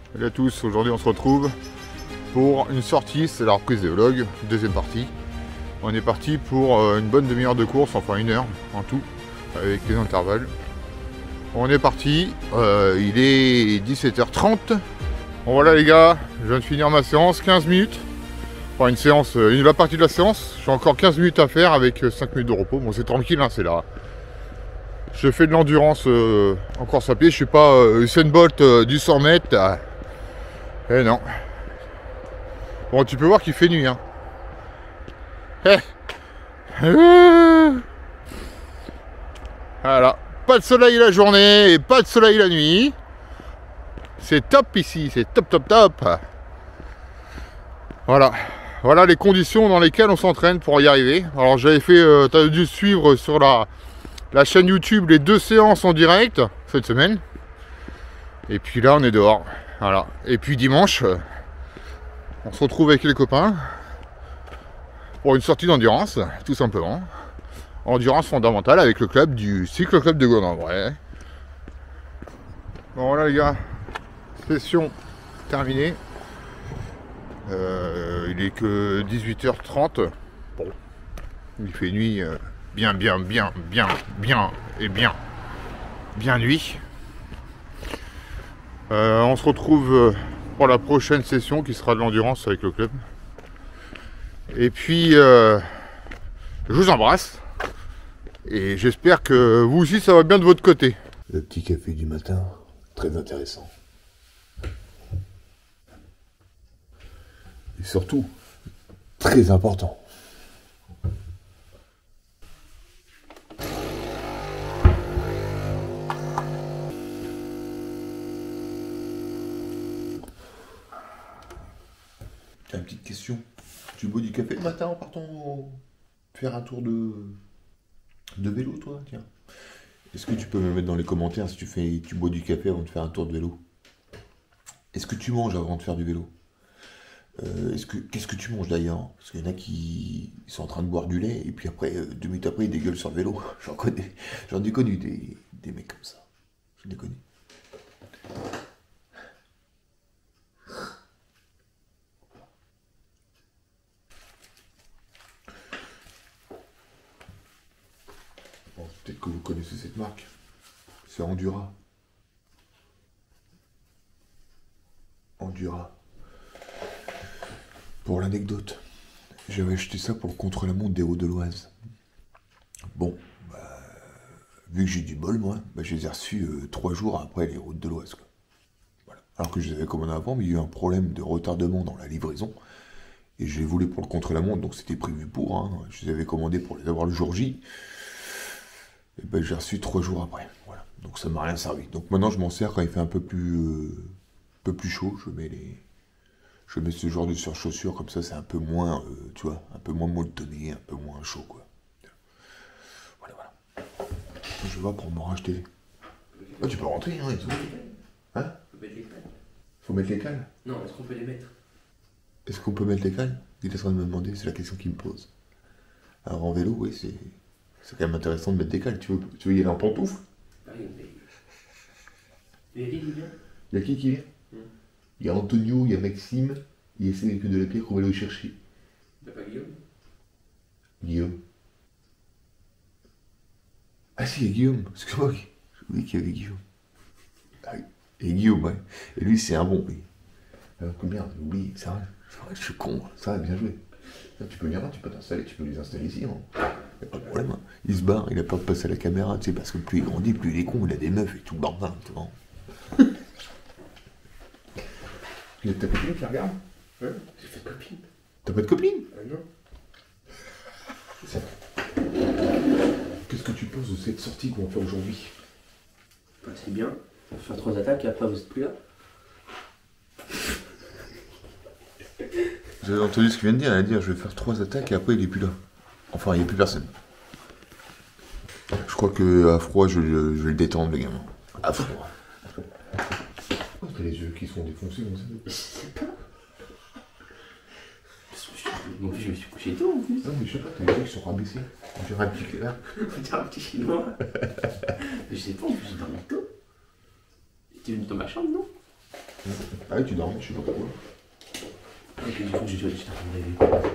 Salut à tous, aujourd'hui on se retrouve pour une sortie, c'est la reprise des vlogs, deuxième partie. On est parti pour une bonne demi-heure de course, enfin 1 heure en tout, avec les intervalles. On est parti, il est 17h30. Bon voilà les gars, je viens de finir ma séance, 15 minutes. Enfin une séance, la partie de la séance, j'ai encore 15 minutes à faire avec 5 minutes de repos. Bon c'est tranquille, hein, c'est là. Je fais de l'endurance en course à pied, je suis pas Usain Bolt du 100 mètres. Eh non. Bon, tu peux voir qu'il fait nuit, hein. Voilà. Pas de soleil la journée et pas de soleil la nuit. C'est top ici, c'est top, top, top. Voilà. Voilà les conditions dans lesquelles on s'entraîne pour y arriver. Alors j'avais fait, tu as dû suivre sur la chaîne YouTube les 2 séances en direct cette semaine. Et puis là on est dehors. Voilà. Et puis dimanche, on se retrouve avec les copains pour une sortie d'endurance, tout simplement. Endurance fondamentale avec le club du cycle club de Gondrin. Bon voilà les gars, session terminée. Il est que 18h30. Bon, il fait nuit, bien nuit. On se retrouve pour la prochaine session qui sera de l'endurance avec le club. Et puis, je vous embrasse. Et j'espère que vous aussi, ça va bien de votre côté. Le petit café du matin, très intéressant. Et surtout, très important. Tiens, une petite question. Tu bois du café le matin en partant faire un tour de vélo, toi? Tiens. Est-ce que tu peux me mettre dans les commentaires si tu bois du café avant de faire un tour de vélo? Est-ce que tu manges avant de faire du vélo? Qu'est-ce que tu manges d'ailleurs? Parce qu'il y en a qui sont en train de boire du lait et puis après, 2 minutes après, ils dégueulent sur le vélo. J'en ai connu des mecs comme ça. J'en ai connu. Bon, peut-être que vous connaissez cette marque. C'est Endura. Endura. Pour l'anecdote, j'avais acheté ça pour le contre-la-montre des Hauts de l'Oise. Bon, vu que j'ai du bol, moi, je les ai reçus 3 jours après les routes de l'Oise. Voilà. Alors que je les avais commandés avant, mais il y a eu un problème de retardement dans la livraison. Et je les voulais pour le contre-la-montre, donc c'était prévu pour. Hein. Je les avais commandés pour les avoir le jour J. Et ben j'ai reçu 3 jours après. Voilà. Donc ça m'a rien servi. Donc maintenant je m'en sers quand il fait un peu plus chaud. Je mets ce genre de surchaussure, comme ça c'est un peu moins, tu vois, un peu moins molletonné, un peu moins chaud, quoi. Voilà, voilà. Je vais pour m'en racheter. Ah, tu peux rentrer, hein, et tout. Hein? Faut mettre les cales. Faut mettre les cales? Non, est-ce qu'on peut les mettre? Est-ce qu'on peut mettre les cales? Il est en train de me demander, c'est la question qu'il me pose. Alors en vélo, oui, c'est quand même intéressant de mettre des cales. Tu veux y aller en pantoufle? Oui, mais... Il y a qui vient? Il y a qui vient? Il y a Antonio, il y a Maxime, il y a Cédric de la Pierre qu'on va aller chercher. T'as pas Guillaume? Guillaume. Ah si, il y a Guillaume, excuse-moi, j'ai oublié qu'il y avait Guillaume. Ah oui, et Guillaume, ouais. Et lui, c'est un bon, lui. Alors que merde, j'ai oublié, c'est vrai, je suis con, ça va, bien joué. Là, tu peux venir là, tu peux t'installer, tu peux les installer ici, hein. Y a pas de problème, hein. Il se barre, il a peur de passer à la caméra, tu sais, parce que plus il grandit, plus il est con, il a des meufs et tout le bordel, tu vois. Il y a ta copine qui regarde? Hein? J'ai fait de copine. T'as pas de copine? Non. Qu'est-ce que tu penses de cette sortie qu'on va faire aujourd'hui? Bah, c'est bien. On va faire 3 attaques et après vous êtes plus là. J'avais entendu ce qu'il vient de dire, elle a dit je vais faire 3 attaques et après il est plus là. Enfin, il n'y a plus personne. Je crois que à froid, je vais le détendre, le gamin. À froid. Pourquoi t'as les yeux qui sont défoncés comme ça? Je sais pas. Moi, je me suis couché tôt en plus. Non, mais je sais pas, t'as les yeux qui sont rabaissés. On dirait un petit clair. On dirait un petit chinois. Mais je sais pas, en plus j'ai dormi tôt. T'es venu dans ma chambre, non? Ah oui, tu dormais, je sais pas pourquoi. Et puis du coup, j'étais en train de rêver.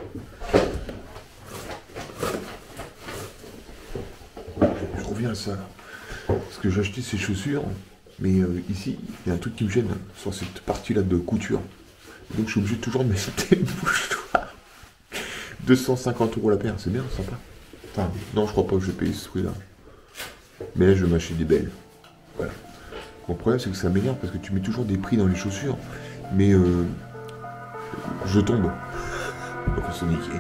Je reviens à ça là. Parce que j'ai acheté ces chaussures, mais ici, il y a un truc qui me gêne sur cette partie-là de couture. Donc je suis obligé de toujours de m'acheter une mouchoir. 250 € la paire, c'est bien, sympa. Enfin, non, je crois pas que je vais payer ce prix-là. Mais là, je vais m'acheter des belles. Voilà. Mon problème, c'est que ça m'énerve parce que tu mets toujours des prix dans les chaussures, mais je tombe. Donc, on se niquer.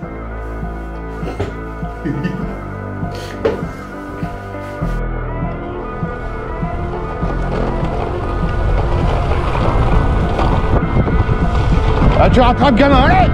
Ah, tu rattrapes, gamin, allez!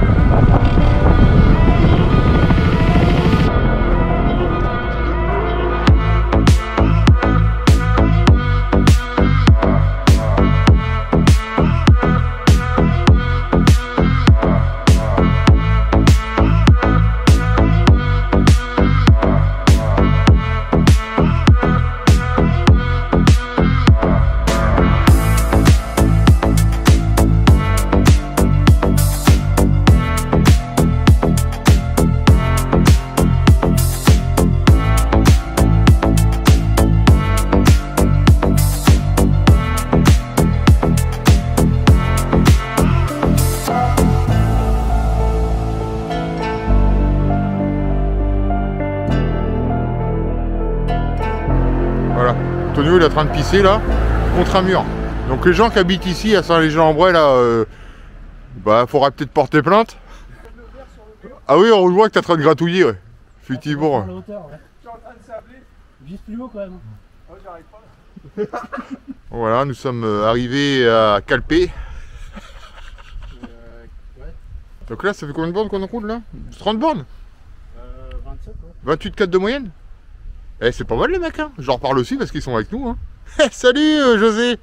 Antonio il est en train de pisser là contre un mur. Donc les gens qui habitent ici à Saint-Léger-en-Bray là, bah faudra peut-être porter plainte. Ah oui, on voit que t'es en train de gratouiller, ouais. Effectivement. Je suis en train de sabler. Vise plus haut quand même. Oh, j'arrive pas. Voilà, nous sommes arrivés à Calpé. Ouais. Donc là, ça fait combien de bornes qu'on en roule là? 30 bornes? 27 quoi. 28,4 de moyenne? Eh, c'est pas mal les mecs, hein. Je leur parle aussi parce qu'ils sont avec nous, hein. Salut José.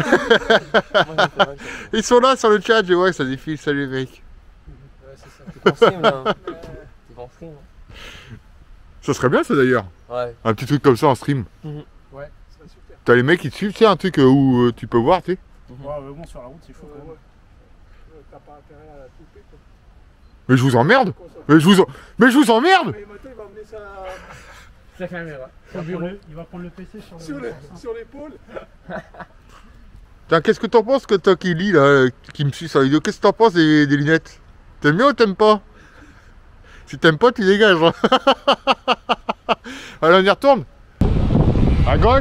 Ils sont là sur le chat, je vois que ça défile, salut les mecs. Ouais, c'est ça. T'es en stream là. T'es en stream. Ça serait bien ça d'ailleurs. Ouais. Un petit truc comme ça en stream. Ouais, ça serait super. T'as les mecs qui te suivent, tu sais, un truc où tu peux voir, tu sais. Ouais, mais bon, sur la route, c'est chaud quand même. T'as pas intérêt à la couper quoi. Mais je vous emmerde. Mais je vous emmerde. Mais Mathieu, il va emmener ça La caméra. il va prendre le PC sur l'épaule. Tiens, qu'est-ce que t'en penses que toi qui lis là, qui me suit sur la vidéo, qu'est-ce que t'en penses des lunettes? T'aimes bien ou t'aimes pas? Si t'aimes pas, tu dégages. Hein. Allez, on y retourne. À gauche.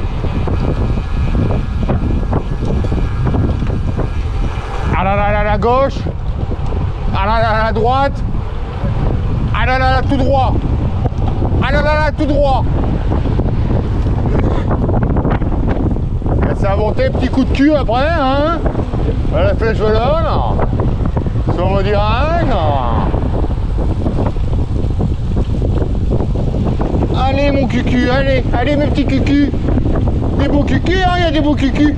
Ah là là là, à gauche. Ah là là, à droite. Ah là là là, tout droit. Ah là là là, tout droit. Ça a monté, petit coup de cul après, hein. La flèche volante. Sur mon direct. Allez mon cucu, allez, allez mes petits cucus. Des beaux cucus, hein, il y a des beaux cucus.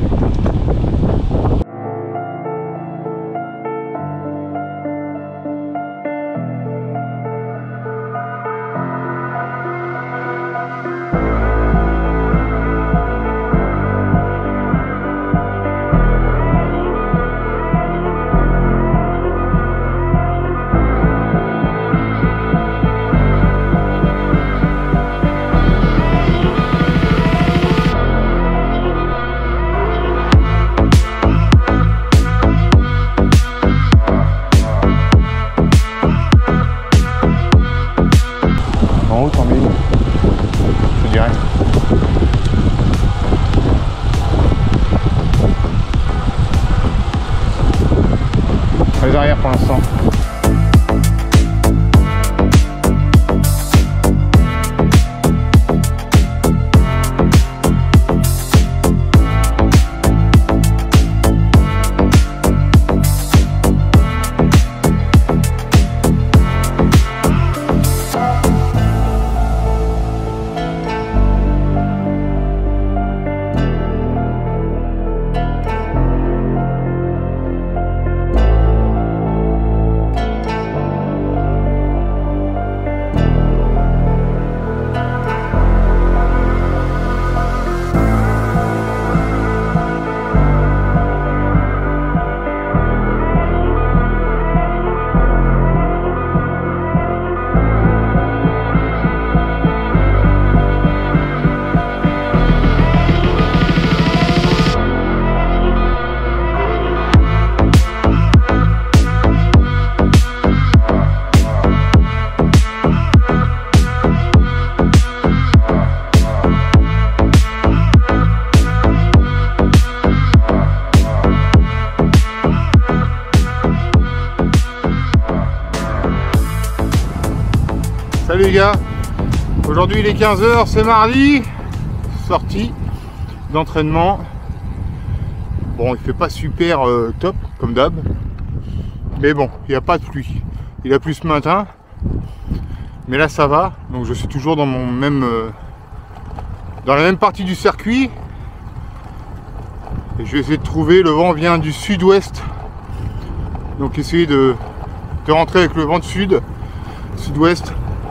les gars. Aujourd'hui il est 15 h, c'est mardi. Sortie d'entraînement. Bon, il fait pas super top comme d'hab. Mais bon, il n'y a pas de pluie. Il a plu ce matin. Mais là ça va. Donc je suis toujours dans mon même dans la même partie du circuit. Et je vais essayer de trouver, le vent vient du sud-ouest. Donc essayer de rentrer avec le vent de sud-ouest.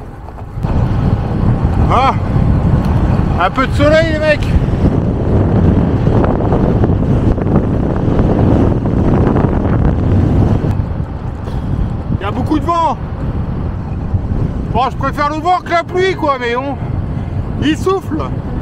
Ah, un peu de soleil les mecs. Il y a beaucoup de vent. Bon, je préfère le vent que la pluie quoi, mais il souffle.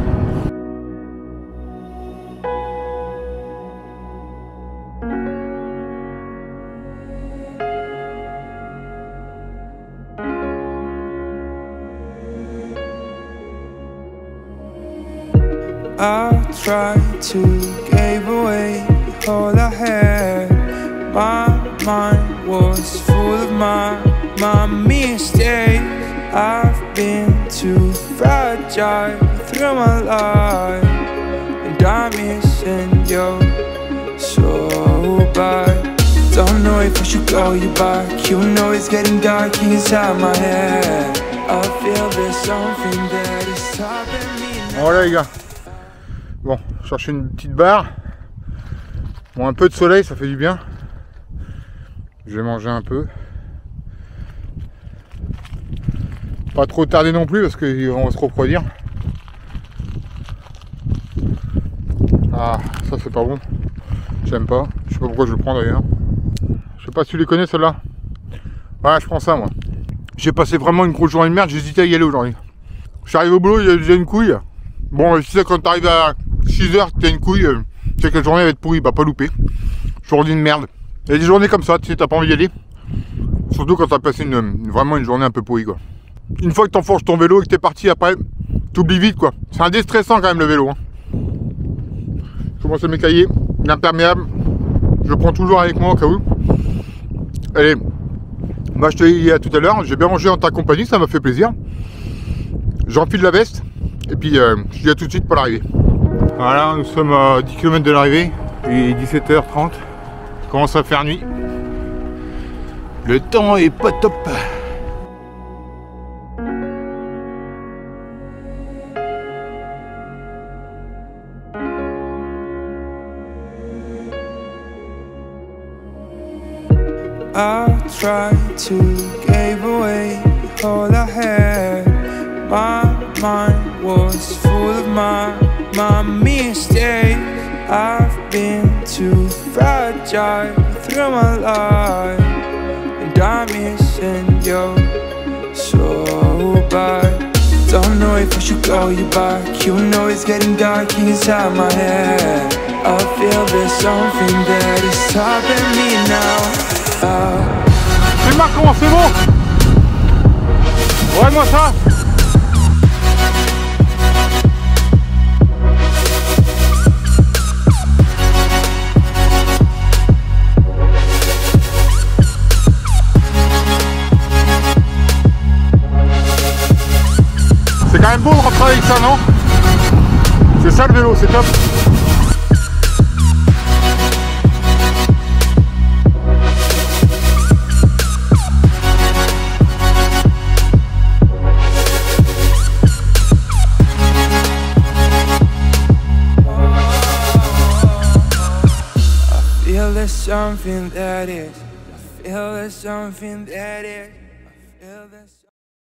I tried to give away all I had. My mind was full of my mistakes. I've been too fragile through my life, and I'm missing you so bad. Don't know if I should call you back. You know it's getting dark inside my head. I feel there's something that is stopping me now. Voilà les gars. Bon, chercher une petite barre. Bon, un peu de soleil, ça fait du bien. Je vais manger un peu. Pas trop tarder non plus parce qu'on va se refroidir. Ah, ça c'est pas bon. J'aime pas. Je sais pas pourquoi je le prends d'ailleurs. Je sais pas si tu les connais ceux-là. Ouais, je prends ça moi. J'ai passé vraiment une grosse journée de merde, j'hésitais à y aller aujourd'hui. Je suis arrivé au boulot, il y a déjà une couille. Bon, tu sais, quand t'arrives à 6 h, t'as une couille, tu sais que la journée va être pourrie, bah pas louper. Journée de merde. Il y a des journées comme ça, tu sais, t'as pas envie d'y aller. Surtout quand t'as passé vraiment une journée un peu pourrie, quoi. Une fois que t'enfourches ton vélo et que t'es parti après, t'oublies vite, quoi. C'est un déstressant quand même le vélo. Hein. Je commence à m'écailler. L'imperméable, je le prends toujours avec moi au cas où. Allez, moi je te dis à tout à l'heure, j'ai bien mangé en ta compagnie, ça m'a fait plaisir. J'enfile la veste et puis je dis à tout de suite pour l'arrivée. Voilà, nous sommes à 10 km de l'arrivée, il est 17 h 30, il commence à faire nuit. Le temps est pas top. I tried to give away all I had. My mind was full of my mistakes. I've been too fragile through my life, and I'm missing you so bad. Don't know if I should call you back. You know it's getting dark inside my head. I feel there's something that is stopping me now. C'est Marc, comment c'est bon? Regarde-moi ça. C'est quand même beau de rentrer avec ça, non? C'est ça le vélo, c'est top. There's something that is. I feel there's something that is. I feel there's